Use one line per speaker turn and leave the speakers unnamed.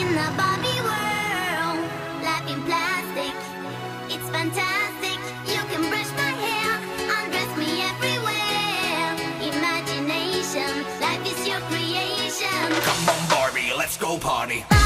In a Barbie world, life in plastic, it's fantastic. You can brush my hair, undress me everywhere. Imagination, life is your creation.
Come on, Barbie, let's go party.